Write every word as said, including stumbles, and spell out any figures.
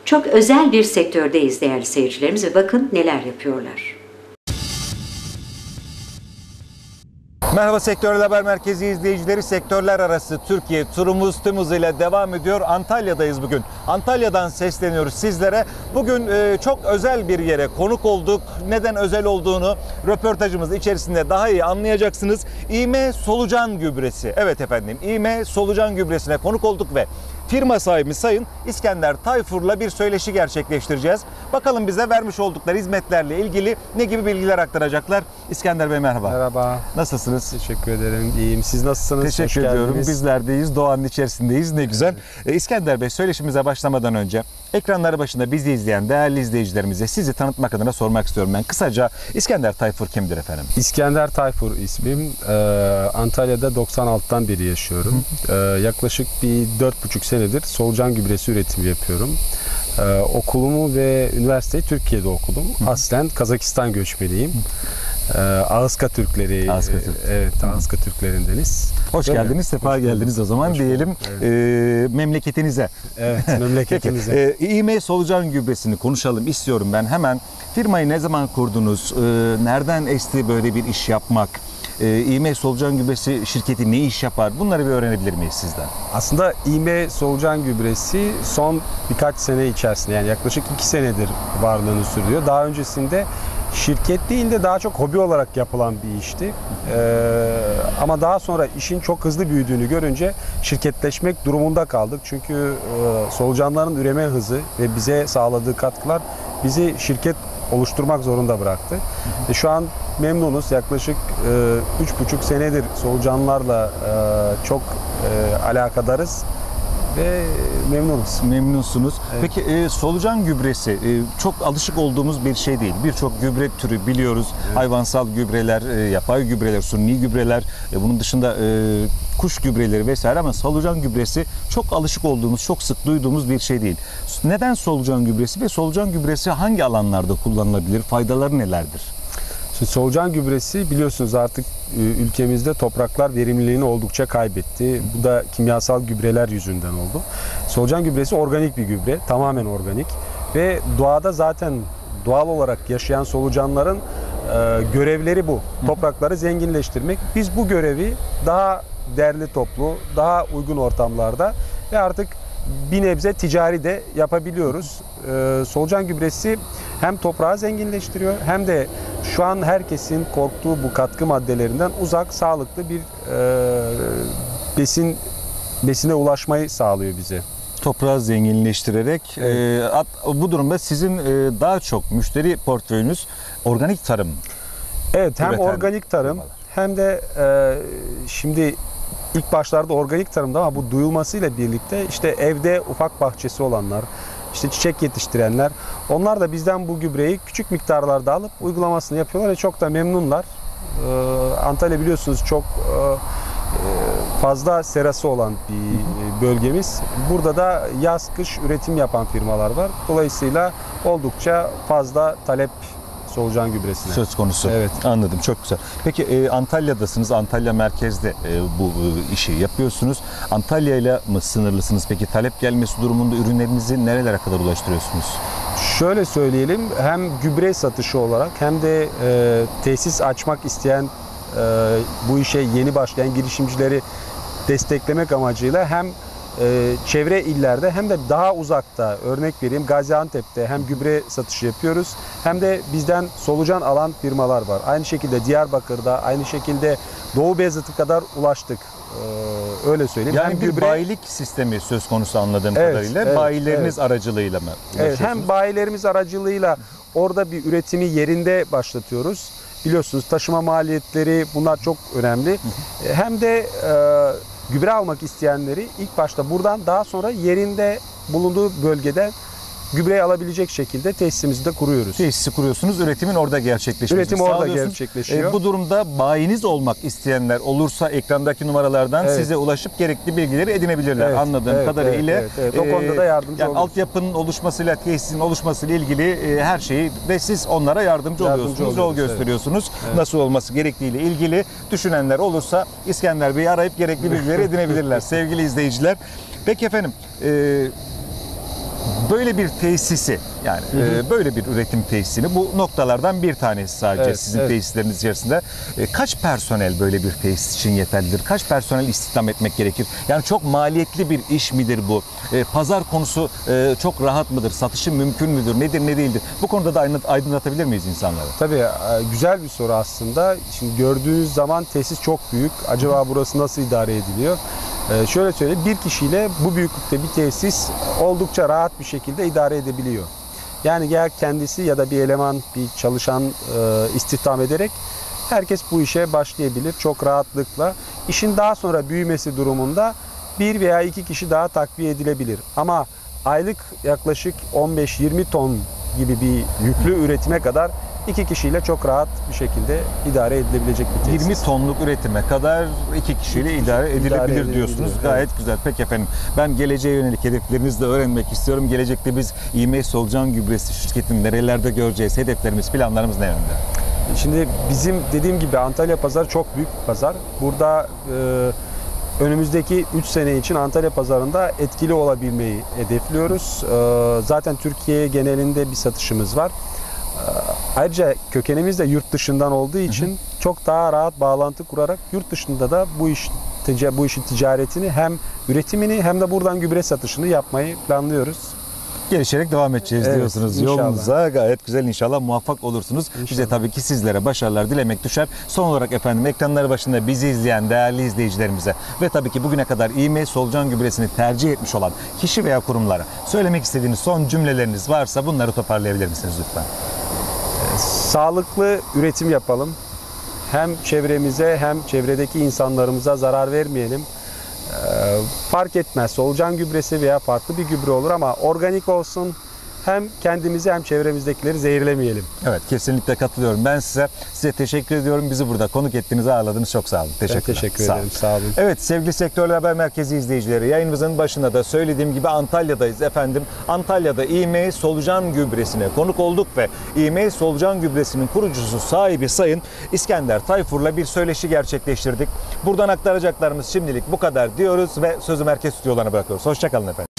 Çok özel bir sektördeyiz değerli seyircilerimiz ve bakın neler yapıyorlar. Merhaba Sektörel Haber Merkezi izleyicileri. Sektörler arası Türkiye turumuz tüm hızıyla devam ediyor. Antalya'dayız bugün. Antalya'dan sesleniyoruz sizlere. Bugün e, çok özel bir yere konuk olduk. Neden özel olduğunu röportajımız içerisinde daha iyi anlayacaksınız. İğme Solucan Gübresi. Evet efendim, İğme Solucan Gübresi'ne konuk olduk ve firma sahibi Sayın İskender Tayfur'la bir söyleşi gerçekleştireceğiz. Bakalım bize vermiş oldukları hizmetlerle ilgili ne gibi bilgiler aktaracaklar. İskender Bey merhaba. Merhaba. Nasılsınız? Teşekkür ederim. İyiyim. Siz nasılsınız? Teşekkür ediyorum. Bizlerdeyiz. Doğanın içerisindeyiz. Ne güzel. Ee, İskender Bey, söyleşimize başlamadan önce ekranları başında bizi izleyen değerli izleyicilerimize sizi tanıtmak adına sormak istiyorum ben. Kısaca İskender Tayfur kimdir efendim? İskender Tayfur ismim. Ee, Antalya'da doksan altıdan beri yaşıyorum. Ee, yaklaşık bir dört buçuk senedir solucan gübresi üretimi yapıyorum. Ee, okulumu ve üniversiteyi Türkiye'de okudum. Hı. Aslen Kazakistan göçmeniyim. Ee, Ağızka Türkleri, Ağızka Türk. evet Ağızka Türklerindeniz. Hoş Değil geldiniz, mi? sefa Hoş geldiniz o zaman Hoş diyelim evet. e, memleketinize. Evet, memleketinize. Peki, e, İğme Solucan Gübresi'ni konuşalım istiyorum ben hemen. Firmayı ne zaman kurdunuz? E, nereden esti böyle bir iş yapmak? E, İğme Solucan Gübresi şirketi ne iş yapar? Bunları bir öğrenebilir miyiz sizden? Aslında İğme Solucan Gübresi son birkaç sene içerisinde, yani yaklaşık iki senedir varlığını sürdürüyor. Daha öncesinde şirket değil de daha çok hobi olarak yapılan bir işti. Ee, ama daha sonra işin çok hızlı büyüdüğünü görünce şirketleşmek durumunda kaldık. Çünkü e, solucanların üreme hızı ve bize sağladığı katkılar bizi şirket oluşturmak zorunda bıraktı. E, şu an memnunuz. Yaklaşık e, üç buçuk senedir solucanlarla e, çok e, alakadarız ve memnunuz. Memnunsunuz. Evet. Peki e, solucan gübresi e, çok alışık olduğumuz bir şey değil. Birçok gübre türü biliyoruz. Evet. Hayvansal gübreler, e, yapay gübreler, suni gübreler, e, bunun dışında e, kuş gübreleri vesaire, ama solucan gübresi çok alışık olduğumuz, çok sık duyduğumuz bir şey değil. Neden solucan gübresi ve solucan gübresi hangi alanlarda kullanılabilir? Faydaları nelerdir? Şimdi solucan gübresi biliyorsunuz artık ülkemizde topraklar verimliliğini oldukça kaybetti. Bu da kimyasal gübreler yüzünden oldu. Solucan gübresi organik bir gübre, tamamen organik ve doğada zaten doğal olarak yaşayan solucanların e, görevleri bu. Toprakları zenginleştirmek. Biz bu görevi daha derli toplu, daha uygun ortamlarda ve artık bir nebze ticari de yapabiliyoruz. Ee, solucan gübresi hem toprağı zenginleştiriyor hem de şu an herkesin korktuğu bu katkı maddelerinden uzak, sağlıklı bir e, besin besine ulaşmayı sağlıyor bize. Toprağı zenginleştirerek, Evet. e, at, bu durumda sizin e, daha çok müşteri portföyünüz organik tarım. Evet, hem üreten organik tarım firmalar. hem de e, şimdi ilk başlarda organik tarımda, ama bu duyulmasıyla birlikte işte evde ufak bahçesi olanlar, işte çiçek yetiştirenler, onlar da bizden bu gübreyi küçük miktarlarda alıp uygulamasını yapıyorlar ve çok da memnunlar. Ee, Antalya biliyorsunuz çok e, fazla serası olan bir bölgemiz. Burada da yaz kış üretim yapan firmalar var. Dolayısıyla oldukça fazla talep solucan gübresine Söz konusu. Evet. Anladım. Çok güzel. Peki e, Antalya'dasınız. Antalya merkezde e, bu e, işi yapıyorsunuz. Antalya ile mi sınırlısınız? Peki talep gelmesi durumunda ürünlerinizi nerelere kadar ulaştırıyorsunuz? Şöyle söyleyelim, hem gübre satışı olarak hem de e, tesis açmak isteyen, e, bu işe yeni başlayan girişimcileri desteklemek amacıyla hem e, çevre illerde hem de daha uzakta, örnek vereyim Gaziantep'te hem gübre satışı yapıyoruz hem de bizden solucan alan firmalar var. Aynı şekilde Diyarbakır'da, aynı şekilde Doğu Beyazıt'a kadar ulaştık. Ee, öyle söyleyeyim. Yani hem bir gübre, bayilik sistemi söz konusu anladığım Evet, kadarıyla. evet, Bayileriniz evet. aracılığıyla mı evet, ulaşıyorsunuz? hem bayilerimiz aracılığıyla orada bir üretimi yerinde başlatıyoruz. Biliyorsunuz taşıma maliyetleri, bunlar çok önemli. Hem de e, gübre almak isteyenleri ilk başta buradan, daha sonra yerinde bulunduğu bölgeden gübreyi alabilecek şekilde tesisimizi de kuruyoruz. Tesisi kuruyorsunuz, üretimin orada gerçekleşmesini Üretim orada sağlıyorsunuz. gerçekleşiyor. E, bu durumda bayiniz olmak isteyenler olursa ekrandaki numaralardan Evet. size ulaşıp gerekli bilgileri edinebilirler. Evet, Anladığım evet, kadarıyla. evet, evet, evet. O konuda da yardımcı yani oluruz. altyapının oluşmasıyla, tesisin oluşmasıyla ilgili e, her şeyi de siz onlara yardımcı, Yardımcı oluyorsunuz, yol oluyoruz, gösteriyorsunuz. Evet. Nasıl olması gerektiğiyle ilgili düşünenler olursa İskender Bey'i arayıp gerekli bilgileri edinebilirler sevgili izleyiciler. Peki efendim, e, Böyle bir tesisi yani Hı hı. e, böyle bir üretim tesisini bu noktalardan bir tanesi sadece Evet, sizin evet. tesisleriniz içerisinde. E, kaç personel böyle bir tesis için yeterlidir? Kaç personel istihdam etmek gerekir? Yani çok maliyetli bir iş midir bu? E, pazar konusu e, çok rahat mıdır? Satışı mümkün müdür? Nedir ne değildir? Bu konuda da aydın- aydınlatabilir miyiz insanları? Tabii e, güzel bir soru aslında. Şimdi gördüğünüz zaman tesis çok büyük. Acaba burası nasıl idare ediliyor? Ee, şöyle söyleyeyim, bir kişiyle bu büyüklükte bir tesis oldukça rahat bir şekilde idare edebiliyor. Yani ya kendisi ya da bir eleman, bir çalışan e, istihdam ederek herkes bu işe başlayabilir çok rahatlıkla. İşin daha sonra büyümesi durumunda bir veya iki kişi daha takviye edilebilir. Ama aylık yaklaşık on beş yirmi ton gibi bir yüklü üretime kadar iki kişiyle çok rahat bir şekilde idare edilebilecek bir tesis. yirmi tonluk üretime kadar iki kişiyle idare edilebilir İdare edilebilir, diyorsunuz. evet. Gayet güzel. Peki efendim, ben geleceğe yönelik hedeflerinizi de öğrenmek istiyorum. Gelecekte biz İ-MEI Solucan Gübresi şirketini nerelerde göreceğiz? Hedeflerimiz, planlarımız ne yönde? Şimdi bizim dediğim gibi Antalya pazarı çok büyük bir pazar. Burada e, önümüzdeki üç sene için Antalya pazarında etkili olabilmeyi hedefliyoruz. E, zaten Türkiye genelinde bir satışımız var. E, ayrıca kökenimiz de yurt dışından olduğu için hı hı. çok daha rahat bağlantı kurarak yurt dışında da bu iş bu işin ticaretini hem üretimini hem de buradan gübre satışını yapmayı planlıyoruz. Gelişerek devam edeceğiz Evet, diyorsunuz. inşallah. Yolunuza gayet güzel, inşallah muvaffak olursunuz. İnşallah. Bize tabii ki sizlere başarılar dilemek düşer. Son olarak efendim, ekranları başında bizi izleyen değerli izleyicilerimize ve tabii ki bugüne kadar İ-MEI Solucan Gübresi'ni tercih etmiş olan kişi veya kurumlara söylemek istediğiniz son cümleleriniz varsa bunları toparlayabilir misiniz lütfen? Sağlıklı üretim yapalım. Hem çevremize hem çevredeki insanlarımıza zarar vermeyelim. Ee, fark etmez, solucan gübresi veya farklı bir gübre olur ama organik olsun. Hem kendimizi hem çevremizdekileri zehirlemeyelim. Evet, kesinlikle katılıyorum. Ben size size teşekkür ediyorum. Bizi burada konuk ettiğiniz, ağırladınız. Çok sağ olun. Teşekkürler. Ben teşekkür Sağ ederim. olun. Sağ olun. Evet, sevgili Sektörler Haber Merkezi izleyicileri, yayınımızın başında da söylediğim gibi Antalya'dayız efendim. Antalya'da İ-MEI Solucan Gübresi'ne konuk olduk ve İ-MEI Solucan Gübresi'nin kurucusu, sahibi Sayın İskender Tayfur'la bir söyleşi gerçekleştirdik. Buradan aktaracaklarımız şimdilik bu kadar diyoruz ve sözü merkez stüdyolarına bırakıyoruz. Hoşça kalın efendim.